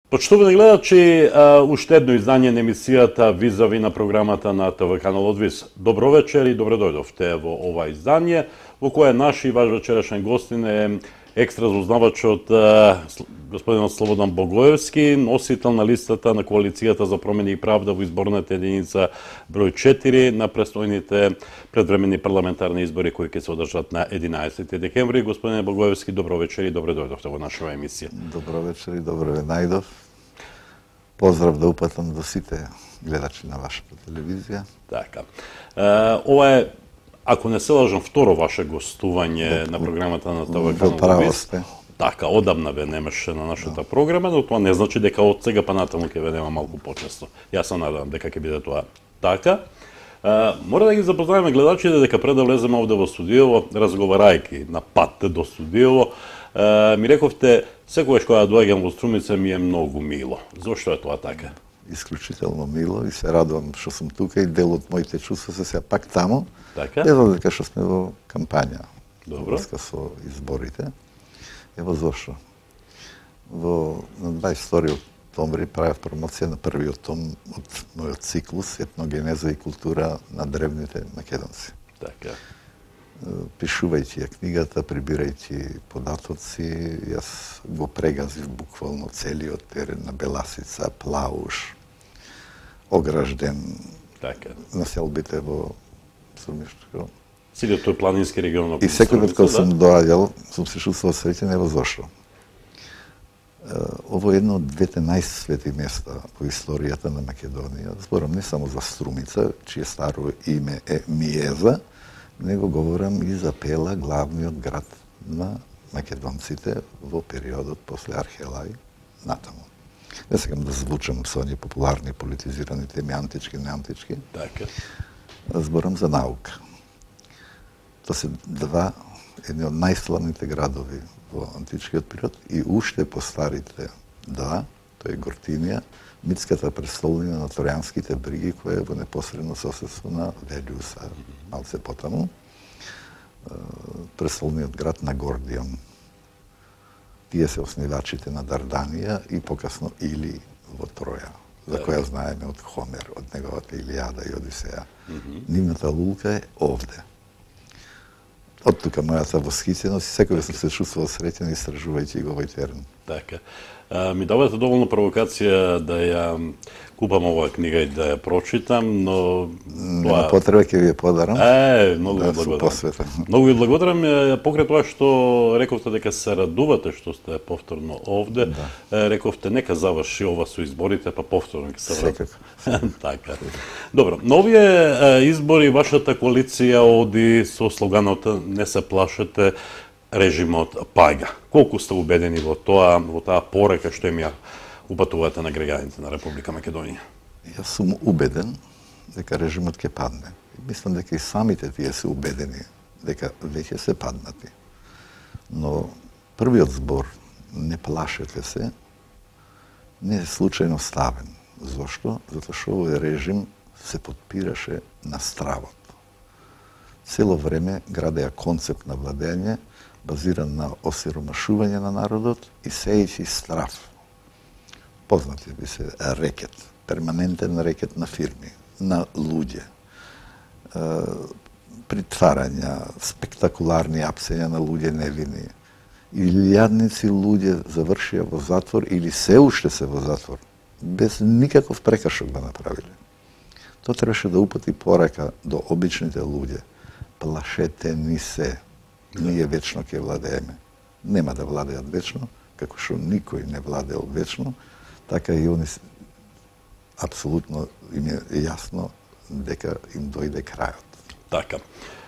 Почитувани гледачи, уште едно издание на емисијата Визави на програмата на ТВ каналот ВИС. Добро вечер и добре дојдовте во ова издание, во кое наш и ваш вечерашен гостин е екстра разузнавачот господинот Слободан Богоевски, носител на листата на Коалицијата за промени и правда во изборната единица број 4 на престојните предвремени парламентарни избори кои ќе се одржат на 11 декември. Господине Богоевски, добро вечер и добре дојдовте во нашава емисија. Добро вечер и добро ве најдов. Поздрав да упатам до сите гледачи на вашата телевизија. Така. Ова е, ако не се лажам, второ ваше гостување на програмата на ТВ каналот ВИС. Така, одамна ве немаше на нашата програма, но тоа не значи дека од сега па натаму ќе ве нема малку почесто. Јас се надевам дека ќе биде тоа така. Мора да ги запознаеме гледачите дека пред да влеземе овде во студиово, разговарајќи на пат до студиово, ми рековте секогаш кога доаѓам во Струмица ми е многу мило. Зошто е тоа така? Исклучително мило и се радувам што сум тука и дел од моите чувства се сега пак таму. Така? Ево дека што сме во кампања. Добро. Врска со изборите. Ево зошто. На 22 октомври правев промоција на првиот том од мојот циклус Етногенеза и култура на древните македонци. Така. Пишувајќи ја книгата, прибирајќи податоци, јас го прегазив буквално целиот терен на Беласица, Плауш, Огражден, Така. населбите во Струмишко. Целиот тој планински регион. И секој пат кога сум доаѓал, сум се чувствувал среќен, ево зошто. Ово е едно од двете најсвети места во историјата на Македонија. Зборам не само за Струмица, чие старо име е Миеза, него говорам и за Пела, главниот град на македонците во периодот после Архелај натаму. Не сакам да звучам со оние популарни политизирани теми, антички, неантички. Така. Зборам за наука. Тоа се едни од најславните градови во античкиот период и уште постарите тоа е Гортинија, митската престолнина на Тројанските бриги, која е во непосредно соседство на Велиуса, малце потаму, престолниот град на Гордион. Тие се основачите на Дарданија и покасно Или во Троја, за која знаеме од Хомер, од неговата Илијада и Одисеја. Нивната лулка е овде. Од тука мојата восхитеност и секој сум се чувствувал среќен истражувајќи го овој терен. Така. Ми давате доволно провокација да ја купам оваа книга и да ја прочитам, но нема потреба, ќе ви ја подарам. Многу ви благодарам. Посветен. Многу ви благодарам покрај тоа што рековте дека се радувате што сте повторно овде. Рековте нека заврши ова со изборите, па повторно ќе се врати. Така. Добро, на овие избори вашата коалиција оди со слоганот "Не се плашете, режимот паѓа". Колку сте убедени во таа порека што им ја упатувате на граѓаните на Република Македонија? Јас сум убеден дека режимот ќе падне. Мислам дека и самите тие се убедени дека веќе се паднати. Но првиот збор "Не плашете се" не е случајно ставен. Зошто? Затоа што овој режим се подпираше на стравот. Цело време градеа концепт на владење базиран на осиромашување на народот и сејќи страв. Познати би се рекет, перманентен рекет на фирми, на луѓе, притварања, спектакуларни апсења на луѓе невини. Илјадници луѓе завршија во затвор или се уште се во затвор, без никаков прекршок да направиле. Тоа требаше да упати порека до обичните луѓе. Плашете ни се. Ние вечно ќе владееме. Нема да владеат вечно, како што никој не владеел вечно, така и они апсолутно им е јасно дека им дојде крајот. Така.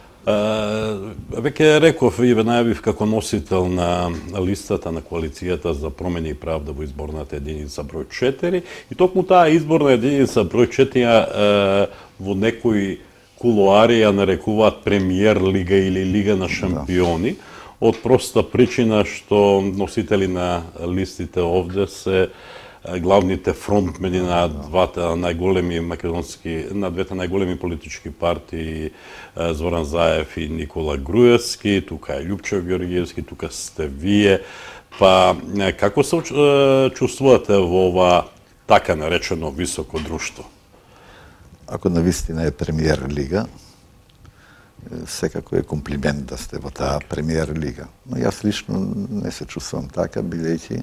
Веќе реков и ве најавив како носител на листата на Коалицијата за промени и правда во изборната единица број 4 и токму таа изборна единица број 4 во некои кулоари ја нарекуваат премиер лига или лига на шампиони, од проста причина што носители на листите овде се главните фронтмени на двете најголеми политички партии, Зоран Заев и Никола Груевски, тука е Љупчев Георгиевски, тука сте вие, Па, како се чувствувате во ова така наречено високо друштво? Ако навистина е премиер лига, секако е комплимент да сте во таа премиер лига. Но јас лично не се чувствувам така, бидејќи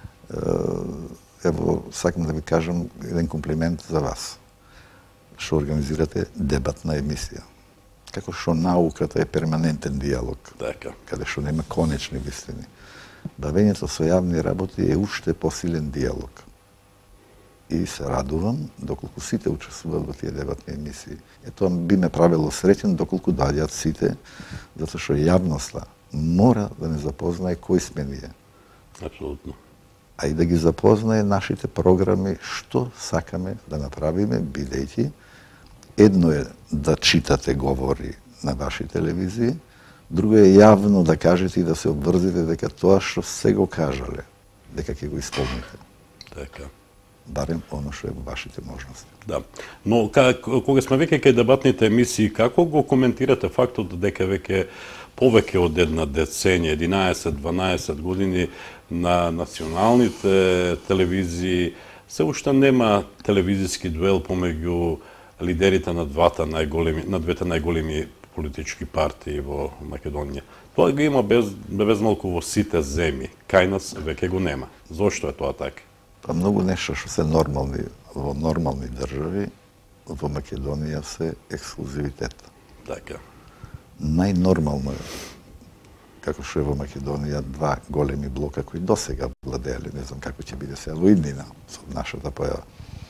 ево, сакам да ви кажам еден комплимент за вас. Што организирате дебатна емисија. Како што науката е перманентен диалог, Така. каде што нема конечни вистини. Бавењето со јавни работи е уште посилен диалог. И се радувам доколку сите учествуваат во тие дебатни емисии. Тоа би ме правило среќен доколку доаѓаат сите, затоа што јавноста мора да не запознае кои сме ние. Апсолутно. А и да ги запознае нашите програми, што сакаме да направиме, бидејќи едно е да читате говори на ваши телевизии, друго е јавно да кажете и да се обврзите дека тоа што се го кажале, дека ќе го исполните. Така. Барем оно што е во вашите можности. Да. Но кога сме веќе кај дебатните емисии, како го коментирате фактот дека веќе повеќе од една деценија, 11-12 години на националните телевизии се уште нема телевизиски дуел помеѓу лидерите на двете најголеми политички партии во Македонија. Тоа го има безмалку во сите земји. Кај нас веќе го нема. Зошто е тоа така? Па многу нешто што се нормални во нормални држави, во Македонија се ексклузивитет. Така. Најнормално е, како што е во Македонија, два големи блока кои досега владееле, не знам како ќе биде сега во иднина со нашата појава.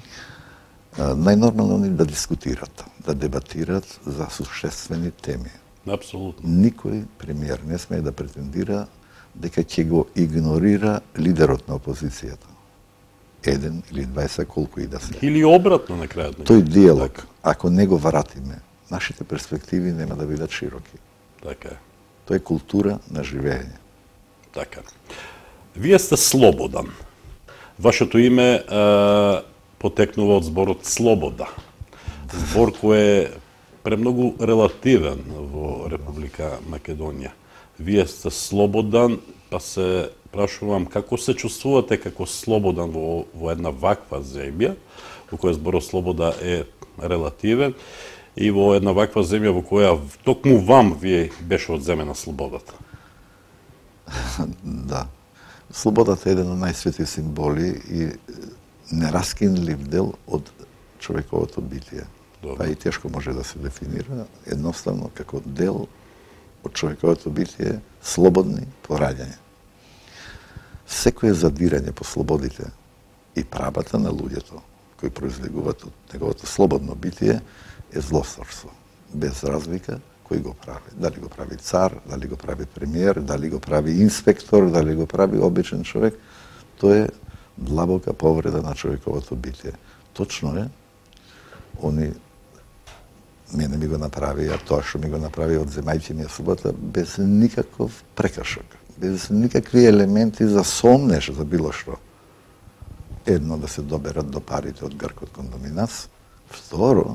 Најнормално е да дискутират, да дебатират за существени теми. Апсолутно. Никој премиер не смее да претендира дека ќе го игнорира лидерот на опозицијата. Еден или 20, колку и да се. Или обратно на крајот. Тој диалог, ако не го вратиме, нашите перспективи нема да бидат широки. Така е. Тоа е култура на живење. Така. Вие сте слободан. Вашето име потекнува од зборот слобода. Збор кој е премногу релативен во Република Македонија. Вие сте слободан, па се прашувам како се чувствувате како слободан во една ваква земја, во која зборот слобода е релативен, и во една ваква земја во која токму вам вие беше одземена слободата. Да. Слободата е еден од најсвети символи и нераскинлив дел од човековото битие. Па и тешко може да се дефинира, едноставно како дел од човековото битие, слободни пораѓање. Секое задирање по слободите и правата на луѓето кои произлегуваат од неговото слободно битие е злосторство, без разлика кој го прави. Дали го прави цар, дали го прави премиер, дали го прави инспектор, дали го прави обичен човек, тоа е длабока повреда на човековото битие. Точно е, они мене ми го направија, тоа што ми го направи одземајќи ми слободата без никаков прекршок, без никакви елементи за сомнеш за било што. Едно, да се доберат до парите од гркот кондоминас. Второ,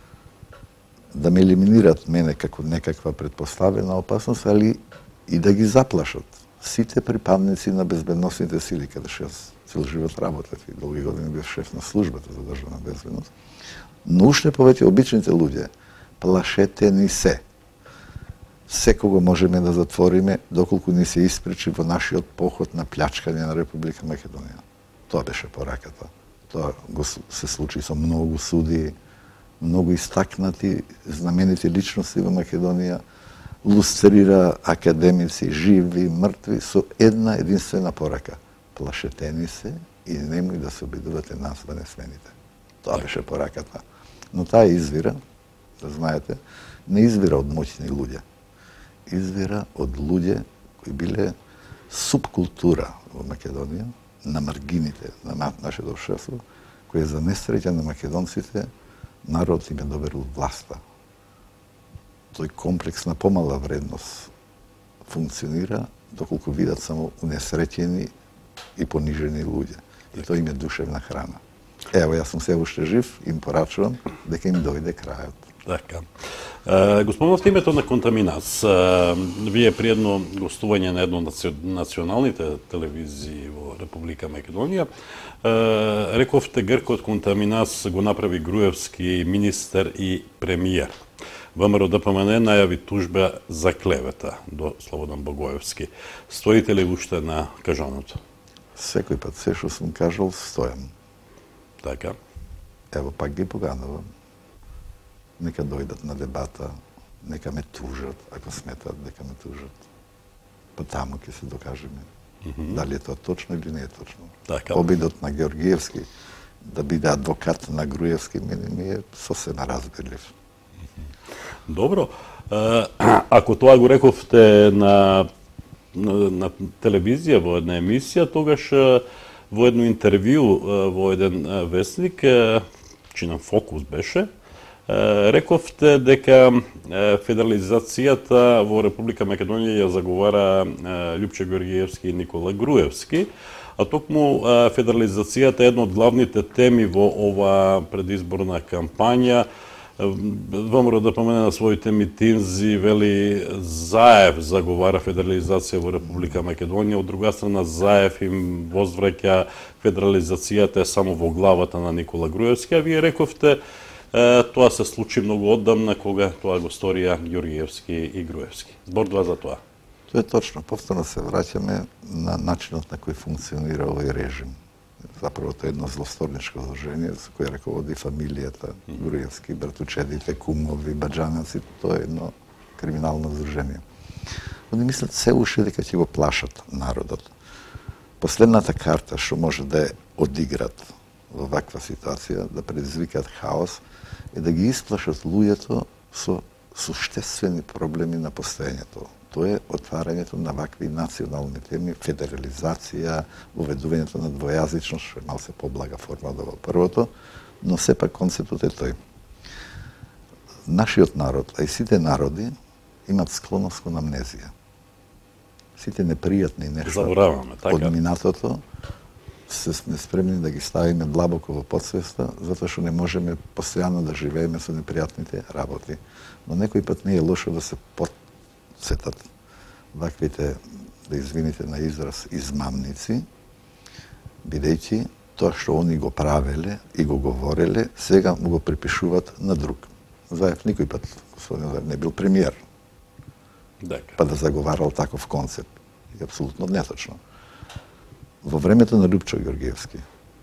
да ме елиминират мене како некаква предпоставена опасност, али и да ги заплашат сите припадници на безбедносните сили, каде што јас цел живот работев и долги години бев шеф на службата за државна безбедност. Но уште повеќе обичните луѓе, плашете ни се. Секого можеме да затвориме доколку ни се испречи во нашиот поход на плячкање на Република Македонија. Тоа беше пораката. Тоа се случи со многу судии, многу истакнати, знаменити личности во Македонија, лустрира академици, живи, мртви, со една единствена порака. Плашете ни се и немој да се обидувате нас да не смените. Тоа беше пораката. Но таа извира, да знаете, не извира од моćни луѓе. Извира од луѓе кои биле субкултура во Македонија, на маргините на нашето општество, кој за несреќа на македонците народ им е доверил власта. Тој комплекс на помала вредност функционира доколку видат само унесреќени и понижени луѓе. И тоа им е душевна храна. Ево, јас сум се уште жив, им порачувам дека им дојде крајот. Така. Го спомнавте името на Контаминас. Вие при едно гостување на едно од националните телевизии во Република Македонија, рековте Гркот Контаминас го направи Груевски министер и премиер. ВМРО ДПМН најави тужба за клевета до Слободан Богоевски. Стоите ли уште на кажаното? Секој пат, се што сум кажал, стојам. Така. Ево, пак ги поганувам. Нека дојдат на дебата, нека ме тужат, ако сметат дека ме тужат. Па таму ќе се докажеме. Дали е тоа точно или не е точно. Така. Обидот на Георгиевски да биде адвокат на Груевски ми е сосема разбирлив. Добро. Ако тоа го рековте на телевизија во една емисија, тогаш во едно интервју во еден вестник, чинам Фокус беше, рековте дека федерализацијата во Република Македонија ја заговара Љупче Георгиевски и Никола Груевски, а токму федерализацијата е една од главните теми во ова предизборна кампања. ВМРО ДПМН на своите митинзи вели Заев заговара федерализација во Република Македонија, од друга страна Заев им возвраќа федерализацијата е само во главата на Никола Груевски, а вие рековте тоа се случи многу оддамна кога тоа го сторија Георгиевски и Груевски. Зборува за тоа. Тоа е точно. Повторно се враќаме на начинот на кој функционира овој режим. Заправо тоа е едно злосторничко зложение со кое раководи фамилијата Груевски, братучедите, кумови, баџанаци. Тоа е едно криминално зложение. Они мислат се уште дека ќе го плашат народот. Последната карта што може да ја одиграт во ваква ситуација, да предизвикат хаос, е да ги исплашат луѓето со суштествени проблеми на постоењето. Тоа е отварањето на вакви национални теми, федерализација, уведувањето на двојазичност, што е малце поблага форма од првото, но сепак концептот е тој. Нашиот народ, а и сите народи, имат склоност кон амнезија. Сите непријатни нешта од минатото, сме спремни да ги ставиме длабоко во подсвеста, затоа што не можеме постојано да живееме со непријатните работи. Но некој пат не е лошо да се подсетат ваквите, да извините на израз, измамници, бидејќи тоа што они го правеле и го говореле, сега му го припишуваат на друг. Заев никој пат, господин Заев, не бил премиер. Па да заговарал таков концепт. И апсолутно неточно. Во времето на Љупчо Георгиевски,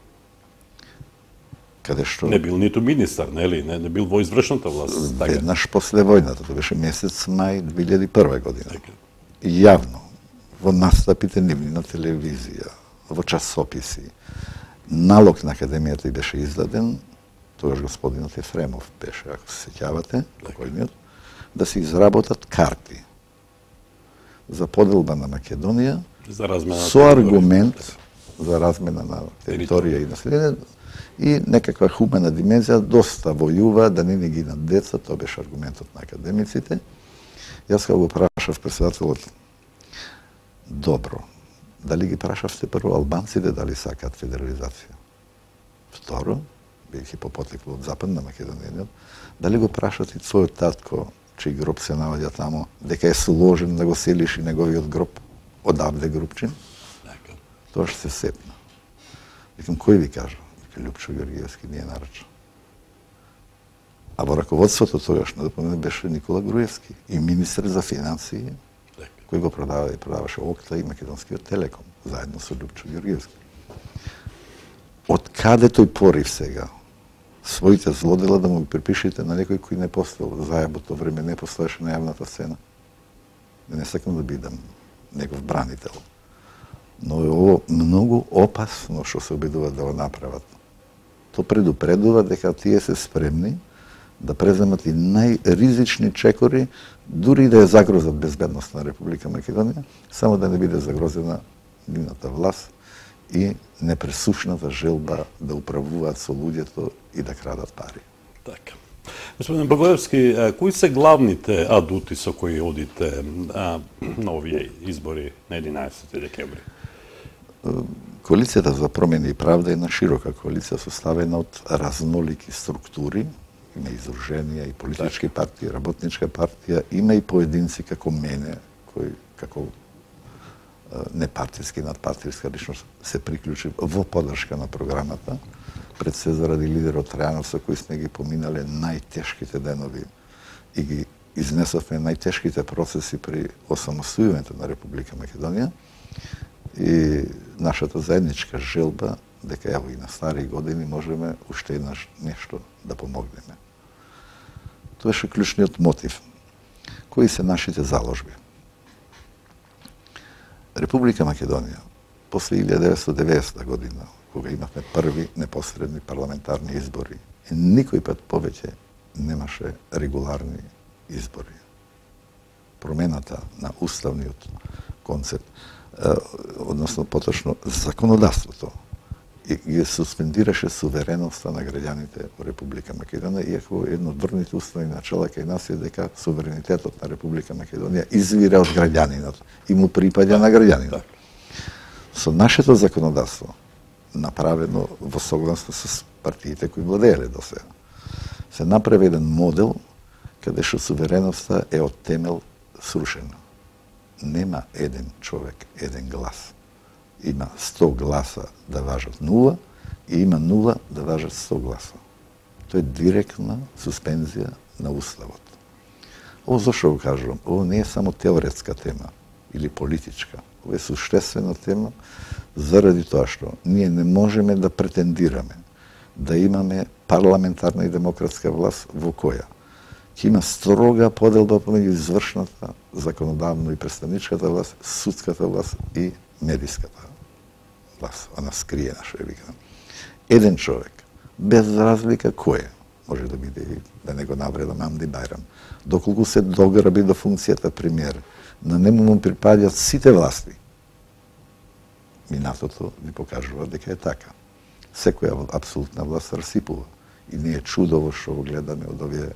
каде што... Не бил ниту министар, нели? Не бил во извршната власт. Веднаш после војната, тоа беше месец мај 2001 година. И јавно, во настапите нивни на телевизија, во часописи, налог на Академијата и беше издаден, тогаш господинот Ефремов беше, ако се сеќавате, покојниот, да се изработат карти за поделба на Македонија, со аргумент за размена на територија и население и некаква хумана димензија, доста војува, да не ни гинат деца, тоа беше аргументот на академиците. Јас кога го прашав председателот, добро, дали ги прашавте прво албанците дали сакаат федерализација? Второ, бидејќи по потекло од Западна Македонија, дали го прашат и својот татко, чиј гроб се наоѓа тамо, дека е сложен да го селиш и неговиот гроб одавде Групчин? Тоа што се сепна. Викам, кој ви кажа? Вика, Љупчо Георгиевски ни е нарача. А во раководството тогаш на ДПМН беше Никола Груевски и министер за финансии, кој го продаваше Окта и Македонскиот Телеком, заедно со Љупчо Георгиевски. Од каде тој порив сега? Своите злодела да му ги припишите на некој кој не постоел. Заебо тоа време не постоеше на јавната сцена. Не сакам да бидам негов бранител. Но е ово многу опасно што се обидуваат да го направат. То предупредува дека тие се спремни да преземат и најризични чекори, дури да ја загрозат безбедност на Република Македонија, само да не биде загрозена нивната власт и непресушната желба да управуваат со луѓето и да крадат пари. Така. Господин Богоевски, кои се главните адути со кои одите на овие избори на 11 декември? Коалицијата за промени и правда е една широка коалиција составена од разнолики структури има и издруженија, и политички партии, работничка партија, има и поединци како мене, кои како непартиски, надпартиска личност се приклучи во поддршка на програмата, пред се заради лидерот Трајанов со кои сме ги поминале најтешките денови и ги изнесовме најтешките процеси при осамостојувањето на Република Македонија и нашата заедничка желба дека ево и на стари години можеме уште еднаш нешто да помогнеме. Тоа беше клучниот мотив. Кои се нашите заложби? Република Македонија, после 1990 година, кога имавме први непосредни парламентарни избори, никој пат повеќе немаше регуларни избори. Промената на уставниот концепт, односно поточно законодавството, и ги суспендираше сувереноста на граѓаните во Република Македонија, иако едно од врвните уставни начала кај нас е дека суверенитетот на Република Македонија извира од граѓанинот и му припаѓа на граѓанинот. Со нашето законодавство, направено во согласност со партиите кои владееле до сега, се направи еден модел каде што сувереноста е од темел срушена. Нема еден човек, еден глас. Има 100 гласа да важат 0 и има 0 да важат 100 гласа. Тоа е директна суспензија на уставот. Ово зашто го кажувам? Ово не е само теоретска тема или политичка. Ово е суштествена тема заради тоа што ние не можеме да претендираме да имаме парламентарна и демократска власт во која ќе има строга поделба помеѓу извршната, законодавно и представничката власт, судската власт и медиската власт. Она скриена, што ја викам. Еден човек, без разлика кој е, може да биде и да не го навредам Амди Бајрам, доколку се дограби до функцијата премиер, на нему му припаѓаат сите власти. Минатото ни покажува дека е така. Секоја апсолутна власт расипува. И не е чудово што го гледаме од овие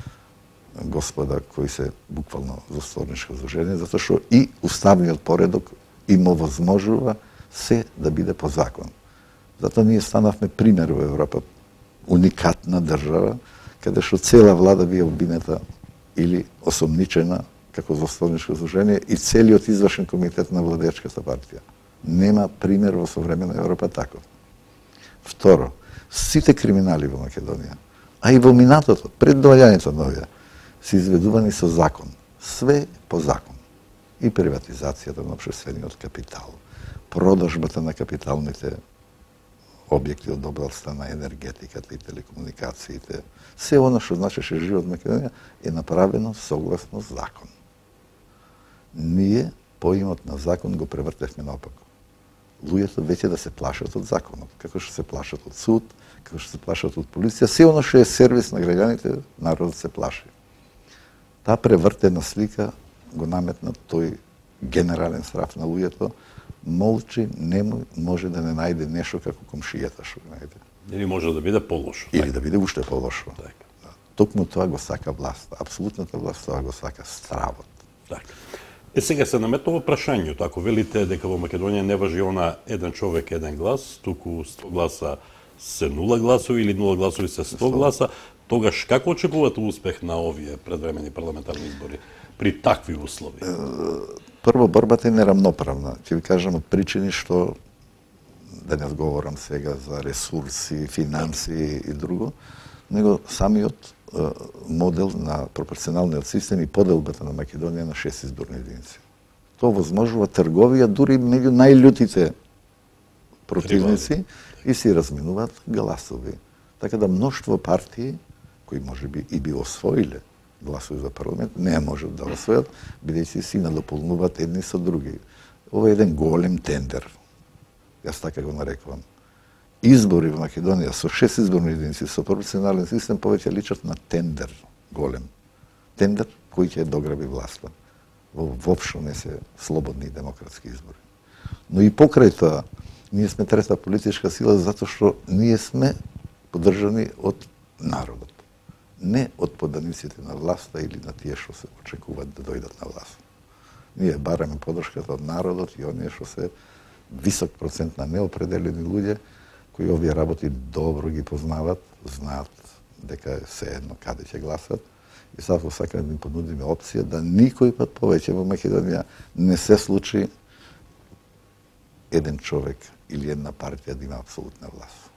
господа кои се буквално застворничко изложение, затоа што и уставниот поредок им овозможува се да биде по закон. Затоа ние станавме пример во Европа, уникатна држава, каде што цела влада бие обвинета или осомничена како застворничко изложение и целиот извршен комитет на владеачката партија. Нема пример во современа Европа таков. Второ, сите криминали во Македонија, а и во минатото, пред доаѓањето на овие, се изведувани со закон. Све по закон. И приватизацијата на општествениот капитал, продажбата на капиталните објекти од областта на енергетиката и телекомуникациите, се оно што значеше живот во Македонија е направено согласно закон. Ние поимот на закон го превртевме наопако. Луѓето веќе да се плашат од законот, како што се плашат од суд, како што се плашат од полиција, се оно што е сервис на граѓаните, народот се плаши. Таа превртена слика го наметна тој генерален страв на луѓето, молчи, не може да не најде нешто како комшијата што го најде. Или може да биде полошо. Или да биде уште полошо. Токму тоа го сака власт. Апсолутната власт тоа го сака стравот. Така. Сега се наметнува прашањето, ако велите дека во Македонија не важи она еден човек, еден глас, туку 100 гласа се 0 гласови или 0 гласови се 100 гласа, тогаш како очекувате успех на овие предвремени парламентарни избори при такви услови? Прво, борбата е нерамноправна. Ќе ви кажам од причини што, да не говорам сега за ресурси, финанси и друго, него самиот модел на пропорционалниот систем и поделбата на Македонија на 6 изборни единици. Тоа возможува трговија дури меѓу најлютите противници и си разменуваат гласови. Така да мноштво партии кои можеби и би освоиле гласови за парламент, не можат да освојат, бидејќи си надополнуваат едни со други. Ова е еден голем тендер. Јас така го нарекувам. Избори во Македонија со 6 изборни единици, со пропорционален систем, повеќе личат на тендер голем. Тендер кој ќе дограби власта. Воопшто не се слободни и демократски избори. Но и покрај тоа, ние сме трета политичка сила затоа што ние сме поддржани од народот. Не од поданиците на власта или на тие што се очекуваат да дојдат на власт. Ние бараме поддршката од народот и оние што се висок процент на неопределени луѓе кои овие работи добро ги познават, знаат дека е сеедно каде ќе гласат, и затоа сакаме да им понудиме опција да никој пат повеќе во Македонија не се случи еден човек или една партија да има апсолутна власт.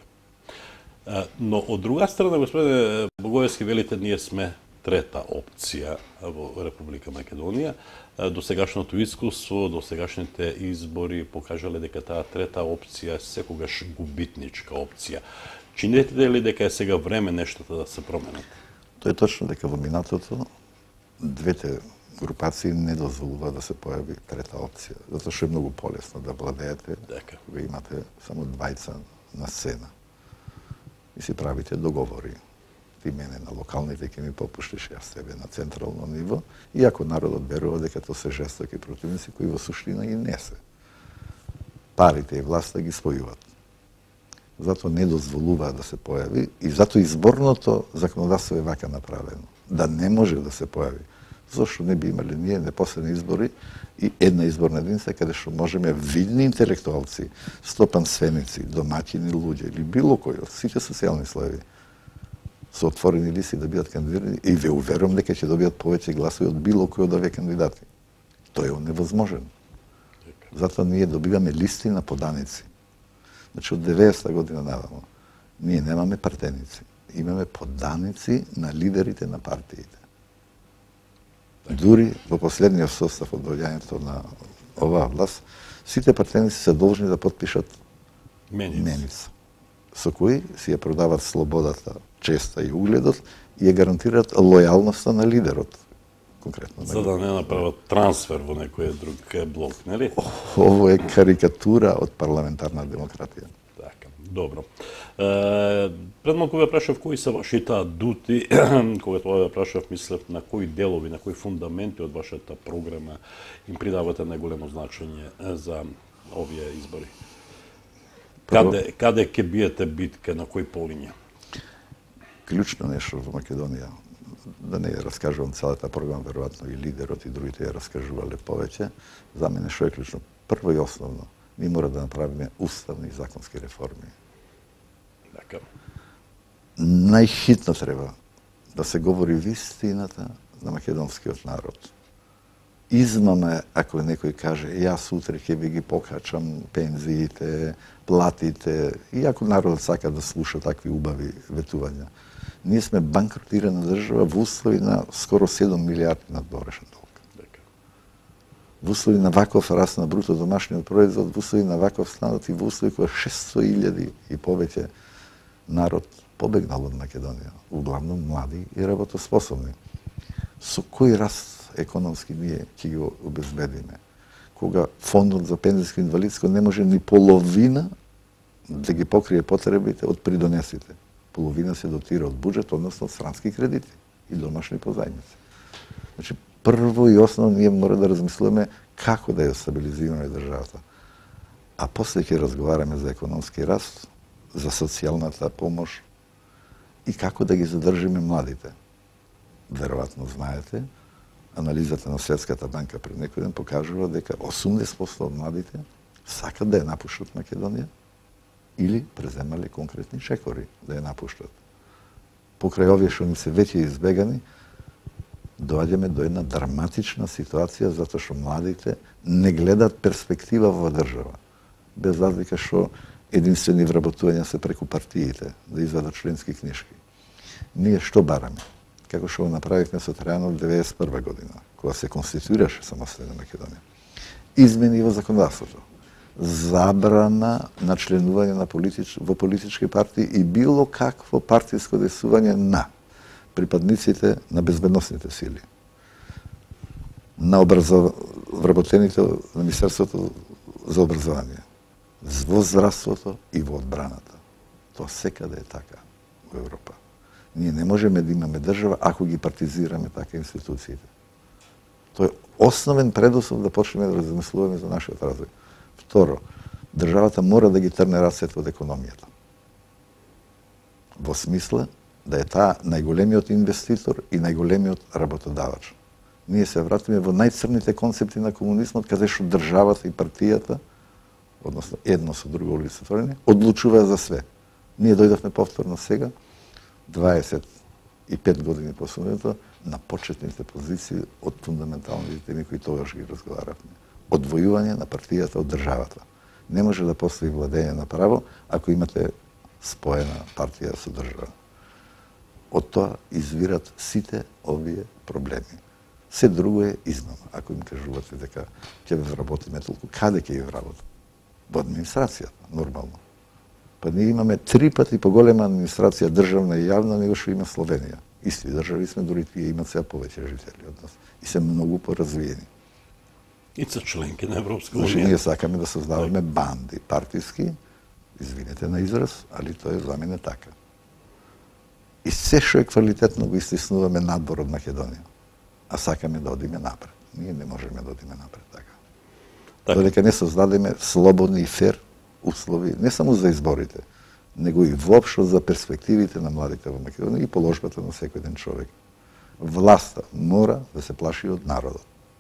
Но од друга страна, господине Боговски, велите, ние сме трета опција во Република Македонија. Досегашното искуство, досегашните избори покажале дека таа трета опција е секогаш губитничка опција. Чинете ли дека е сега време нештото да се променат? Тоа е точно, дека во минатото двете групации не дозволува да се појави трета опција, затоа што е многу полесно да владеете кога имате само двајца на сцена и си правите договори. Ти мене на локалните ќе ми попуштиш, јас тебе на централно ниво, иако народот верува дека тоа се жестоки противници кои во суштина и не се. Парите и власта ги спојуваат. Затоа не дозволува да се појави и затоа изборното законодавство е вака направено. Да не може да се појави. Зошто не би имали ние непосредни избори и една изборна единица каде што можеме видни интелектуалци, стопанственици, домаќини луѓе или било кој од сите социјални слоеви со отворени листи да бидат кандидирани и ве уверувам дека ќе добијат повеќе гласови од било кој од овие кандидати. Тоа е невозможно. Затоа ние добиваме листи на поданици. Значи од 90-та година навамо ние немаме партеници, имаме поданици на лидерите на партиите. Дури во последниот состав од доаѓањето на оваа власт, сите партеници се должни да потпишат меница, со кои си ја продават слободата, честа и угледот и ја гарантираат лојалноста на лидерот. Конкретно. За да не направат трансфер во некој друг блок, нели? Ово е карикатура од парламентарна демократија. Така, добро. Пред малку ве прашав кои се вашите адути, кога тоа ве прашав, мислев на кои делови, на кои фундаменти од вашата програма им придавате најголемо значење за овие избори. Каде ќе биете битка, на кој полиња? Клучно нешто во Македонија, да не ја раскажувам целата програма, веројатно и лидерот и другите ја раскажувале повеќе, за мене што е клучно? Прво и основно, ние мора да направиме уставни и законски реформи. Така. Најхитно треба да се говори вистината на македонскиот народ. Измама е ако некој каже јас утре ќе ви ги покачам пензиите, платите, и ако народот сака да слуша такви убави ветувања. Ние сме банкротирана држава во услови на скоро 7 милиарди надборешен долг. Во услови на ваков раст на бруто домашниот производ, во услови на ваков станот и во услови кога 600.000 и повеќе народ побегнал од Македонија, углавном млади и работоспособни. Со кој раст економски ние ќе го обезбедиме? Кога фондот за пензиско инвалидско не може ни половина да ги покрие потребите од придонесите. Половина се дотира од буџет, односно од странски кредити и домашни позајмици. Значи, прво и основно ние мора да размислуваме како да ја стабилизираме државата. А после ќе разговараме за економски раст, за социјалната помош и како да ги задржиме младите. Веројатно знаете, анализата на Светската банка пред некој ден покажува дека 80% од младите сакат да ја напуштат Македонија или преземале конкретни чекори да ја напуштат. Покрај овие што ни се веќе избегани, доаѓаме до една драматична ситуација затоа што младите не гледат перспектива во држава. Без разлика што единствени вработувања се преку партиите, да извадат членски книжки. Ние што бараме? Како што го направивме со Трајанов 1991 година, кога се конституираше самостојна Македонија. Измени во законодавството. Забрана на членување во политички партии и било какво партиско действување на припадниците на безбедносните сили, на вработените на Министерството за образование, во здравството и во одбраната. Тоа секаде е така во Европа. Ние не можеме да имаме држава ако ги партизираме така институциите. Тоа е основен предуслов да почнеме да размислуваме за нашиот развој. Второ, државата мора да ги трне рацете од економијата. Во смисла да е таа најголемиот инвеститор и најголемиот работодавач. Ние се вратиме во најцрните концепти на комунизмот, каде што државата и партијата, односно едно со друго олицетворение, одлучува за све. Ние дојдовме повторно сега 25 години посунето на почетните позиции од фундаменталните теми кои тогаш ги разговаравме. Одвојување на партијата од државата. Не може да постои владење на право ако имате споена партија со држава. Од тоа извират сите овие проблеми. Се друго е измама. Ако им кажувате дека ќе ве вработиме толку, каде ќе ја вработат? Во администрацијата, нормално. Па ние имаме 3 пати поголема администрација државна и јавна него што има Словенија. Исти држави сме, дури тие имат сега повеќе жители од нас. И се многу поразвиени. И се членки на Европска Значи, унија. ние сакаме да создаваме банди, партиски, извинете на израз, али тоа е за мене така. И се што е квалитетно го истиснуваме надвор од Македонија. А сакаме да одиме напред. Ние не можеме да одиме напред така. Додека не создадеме слободни и фер услови, не само за изборите, него и воопшто за перспективите на младите во Македонија и положбата на секој ден човек. Власта мора да се плаши од народот.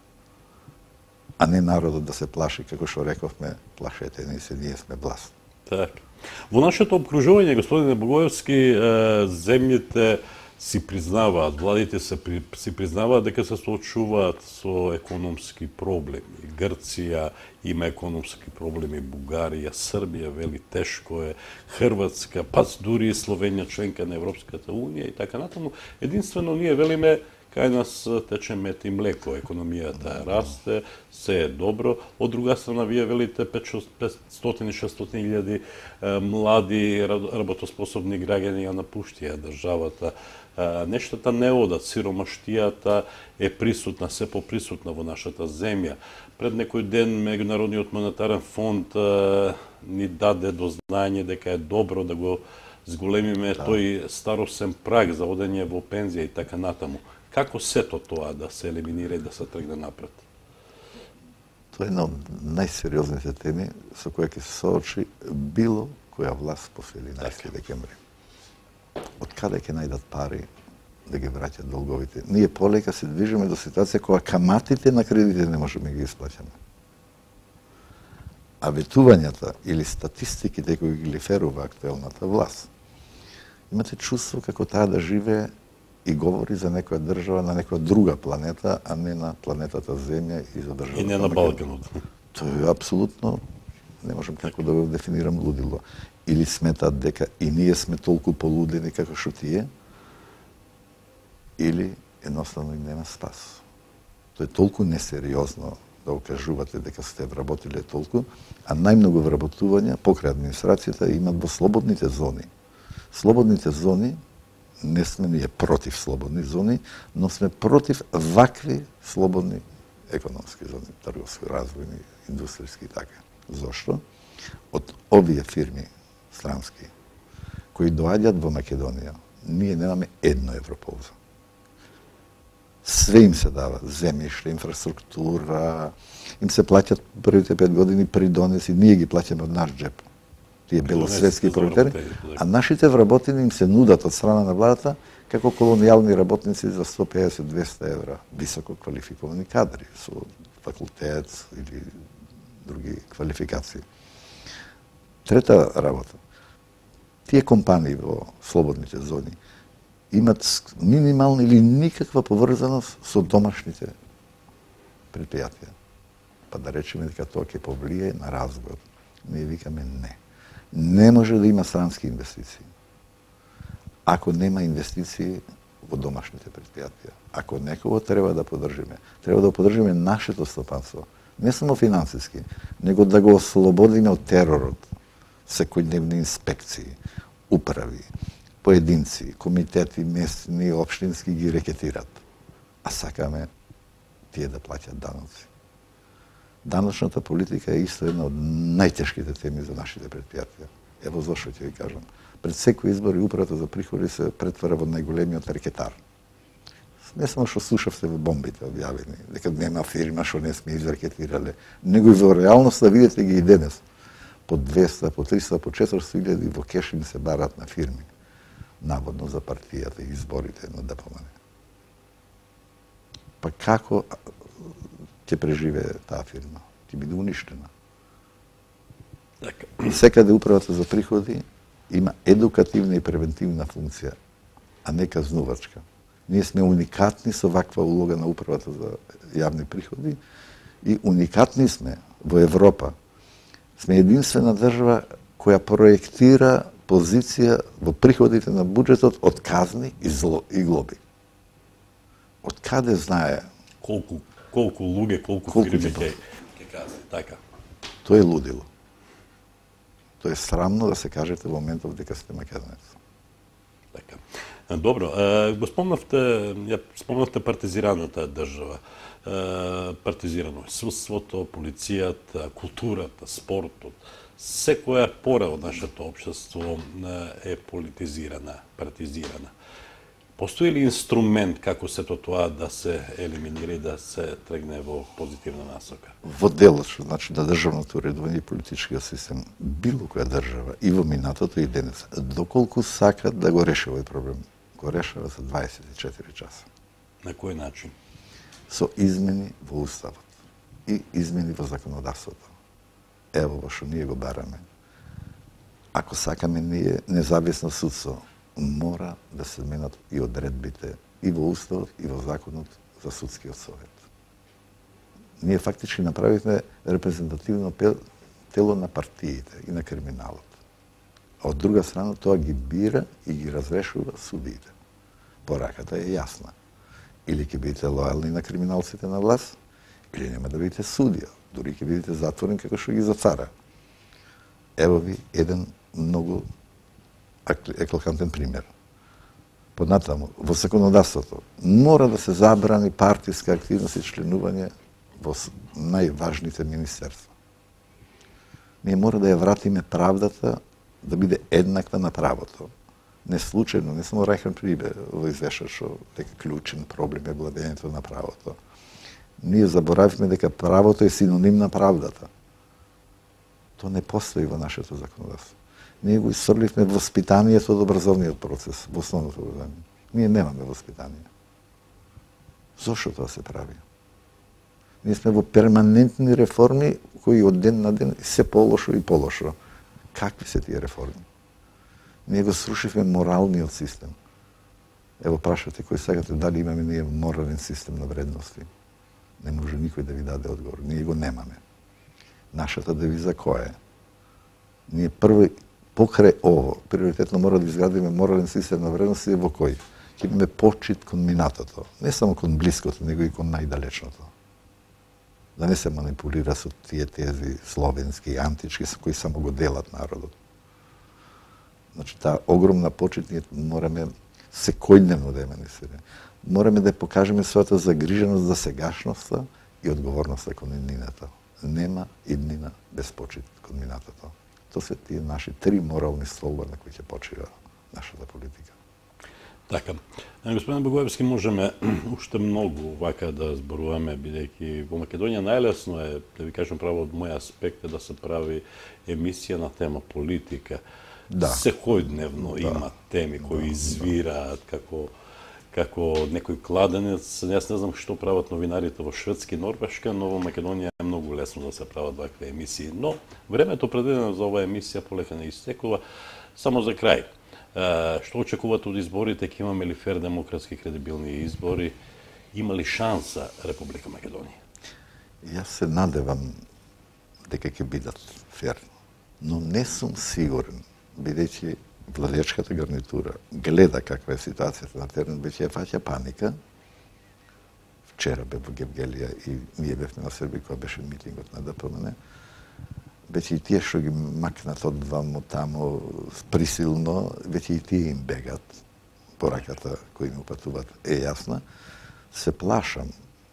А не народот да се плаши, како што рековме, плашете не се, ние сме власт. Така. Во нашето обкружување, господине Богоевски, земјите си признаваат, владите си признаваат дека се соочуваат со економски проблеми. Грција има економски проблеми, Бугарија, Србија вели тешко е, Хрватска, па дури и Словенија членка на Европската унија и така натаму. Единствено ние велиме кај нас тече мед и млеко, економијата расте, се е добро. Од друга страна, вие велите 500-600 илјади млади работоспособни граѓани ја напуштија државата. Нештата не одат, сиромаштијата е присутна, се поприсутна во нашата земја. Пред некој ден Меѓународниот монетарен фонд ни даде до знање дека е добро да го зголемиме тој старосен праг за одење во пензија и така натаму. Како сето тоа да се елиминира и да се тргне напред? Тоа е една од најсериозните теми со која ќе се соочи било која власт после 11 декември. Од каде ќе најдат пари да ги враќат долговите? Ние полека се движиме до ситуација кога каматите на кредитите не можеме ги исплаќаме. А ветувањата или статистиките кои ги лиферува актуелната власт, имате чувство како таа да живее и говори за некоја држава на некоја друга планета, а не на планетата Земја и за државата. И не на Балканот. Тоа е апсолутно, не можам како да го дефинирам, лудило. Или сметат дека и ние сме толку полудени како што тие, или едноставно им нема спас. Тоа е толку несериозно да го кажувате дека сте вработиле толку, а најмногу вработувања покрај администрацијата имат во слободните зони. Слободните зони, не сме ние против слободни зони, но сме против вакви слободни економски зони, трговски, развојни, индустријски и така. Зошто? Од овие фирми странски кои доаѓаат во Македонија, ние немаме едно евро полза. Све им се дава, земјиште, инфраструктура, им се плаќат првите 5 години придонеси, ние ги плаќаме од наш джеп. Тие белосветски профитери, а нашите вработени им се нудат од страна на владата како колонијални работници за 150-200 евра, високо квалификовани кадри со факултет или други квалификации. Трета работа. Тие компании во слободните зони имат минимална или никаква поврзаност со домашните предпријатија. Па да речеме дека тоа ќе повлие на развојот. Ние викаме не. Не може да има странски инвестиции. Ако нема инвестиции во домашните предпријатија, ако некого треба да подржиме нашето стопанство, не само финансиски, него да го ослободиме од теророт, секојдневни инспекции, управи, поединци, комитети, местни, општински ги рекетират. А сакаме тие да плаќат даноци. Даночната политика е исто една од најтешките теми за нашите предпријатија. Ево зошто ќе ви кажам. Пред секој избор и управата за приходи се претвара во најголемиот рекетар. Не само што слушавте во бомбите објавени, дека нема фирма што не сме изрекетирале, него и во реалноста видите ги и денес. По 200, по 300, по 400 илјади во кеш им се барат на фирми. Наводно за партијата и изборите на ДПМН. Па како ќе преживее таа фирма? Ќе биде уништена. Секаде управата за приходи има едукативна и превентивна функција. а не казнувачка. Ние сме уникатни со ваква улога на управата за јавни приходи и уникатни сме во Европа. Сме единствена држава која проектира позиција во приходите на буџетот од казни и глоби. Од каде знае? Колку луѓе, колку фирми ќе казни, така. Тоа е лудило. Тоа е срамно да се кажете во моментов дека сте македонец. Така. Добро, го спомнавте партизираната држава. Партизирано е судството, полицијата, културата, спортот. Секоја пора од нашето општество е политизирана, партизирана. Постои ли инструмент како сето тоа да се елиминира и да се тргне во позитивна насока? Во делот, значи да државното уредување и политичкиот систем, било која држава и во минатото и денес, доколку сакат да го реши овој проблем, го решава за 24 часа. На кој начин? Со измени во уставот и измени во законодавството. Ево во што ние го бараме. Ако сакаме ние независно судство, мора да се менат и одредбите и во уставот и во законот за судскиот совет. Ние фактички направивме репрезентативно тело на партиите и на криминалот. А од друга страна тоа ги бира и ги разрешува судиите. Пораката е јасна. Или ќе бидете лојални на криминалците на власт, или нема да бидете судија. Дури ќе бидете затворен како што ги затвара. Ево ви еден многу еклокантен пример. Понатаму, во законодавството мора да се забрани партиска активност и членување во најважните министерства. Ние мора да ја вратиме правдата да биде еднаква на правото. Не случајно, не само Рајхан Прибе во извештај што дека клучен проблем е владењето на правото. Ние заборавивме дека правото е синоним на правдата. Тоа не постои во нашето законодавство. Ние го исфрливме воспитанието од образовниот процес, во основното образование. Ние немаме воспитание. Зошто тоа се прави? Ние сме во перманентни реформи кои од ден на ден се полошо и полошо. Какви се тие реформи? Ние го срушивме моралниот систем. Ево прашате кој сакате дали имаме ние морален систем на вредности. Не може никој да ви даде одговор. Ние го немаме. Нашата девиза која е? Ние прво покрај ово, приоритетно мора да изградиме морален систем на вредности во кој ќе имаме почит кон минатото, не само кон блиското, него и кон најдалечното. Да не се манипулира со тие тези словенски и антички со кои само го делат народот. Значи, таа огромна почит ние мораме секојдневно да ја манифестираме. Мораме да покажеме својата загриженост за сегашноста и одговорноста кон иднината. Нема иднина без почит кон минатото. Тоа се тие наши три морални столба на кои ќе почива нашата политика. Така. Господин Богоевски, можеме уште многу вака да зборуваме, бидејќи во Македонија најлесно е, да ви кажам право од мој аспект, да се прави емисија на тема политика. Да. Секојдневно има теми кои извираат како некој кладенец. Јас не знам што прават новинарите во Шведска и Норвешка, но во Македонија е многу лесно да се прават вакви емисии. Но времето предвидено за оваа емисија полека не истекува. Само за крај, што очекувате од изборите? Ќе имаме ли фер, демократски, кредибилни избори? Има ли шанса Република Македонија? Јас се надевам дека ќе бидат фер, но не сум сигурен, бидејќи владеачката гарнитура гледа каква е ситуацијата на терен, веќе ја фаќа паника. Вчера бе во Гевгелија и ние бевме на Србија која беше митингот на ДПМН. Веќе и тие што ги макнат од ваму таму присилно, веќе и тие им бегат. Пораката кои им упатуваат е јасна. Се плашам,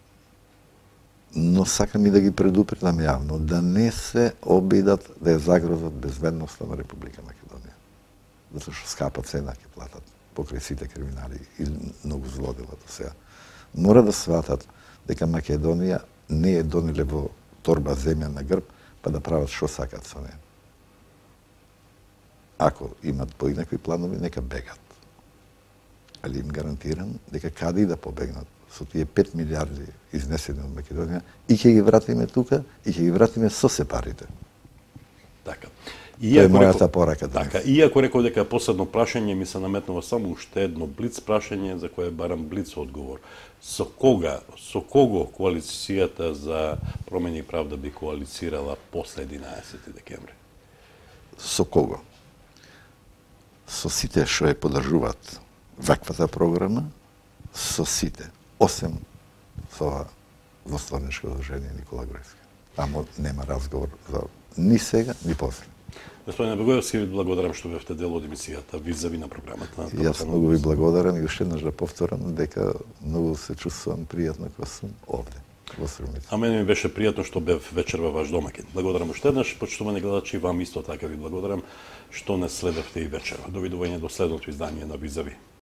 но сакам и да ги предупредам јавно, да не се обидат да ја загрозат безбедноста на Република Македонија. Затоа што скапа цена ќе платат покрај сите криминали и многу злодела до сега. Мора да сватат дека Македонија не е донеле во торба земја на грб, па да прават што сакат со неја. Ако имат поинакви планови, нека бегат. Али им гарантирам дека каде и да побегнат со тие 5 милиарди изнесени од Македонија, и ќе ги вратиме тука, и ќе ги вратиме со се парите. Така. Тоа е мојата порака денес. Така, иако реков дека последно прашање ми се наметнува само уште едно блиц прашање за кое барам блиц одговор. Со кого коалицијата за промени и правда би коалицирала после 11 декември? Со кого? Со сите што ја поддржуваат ваквата програма, со сите, осем со Востварничко одружение Никола Груевски. Тамо нема разговор за ни сега, ни после. Господине Благоевски, ви благодарам што бевте дел од емисијата визави на програмата. Јас многу ви благодарам и уште еднаш да повторам дека многу се чувствувам пријатно кога сум овде во Струмица. А мене ми беше пријатно што бев вечер во ваш домакин. Благодарам уште еднаш, почитувани гледачи, вам исто така ви благодарам што не следевте и вечер. Довидување до следното издание на Визави.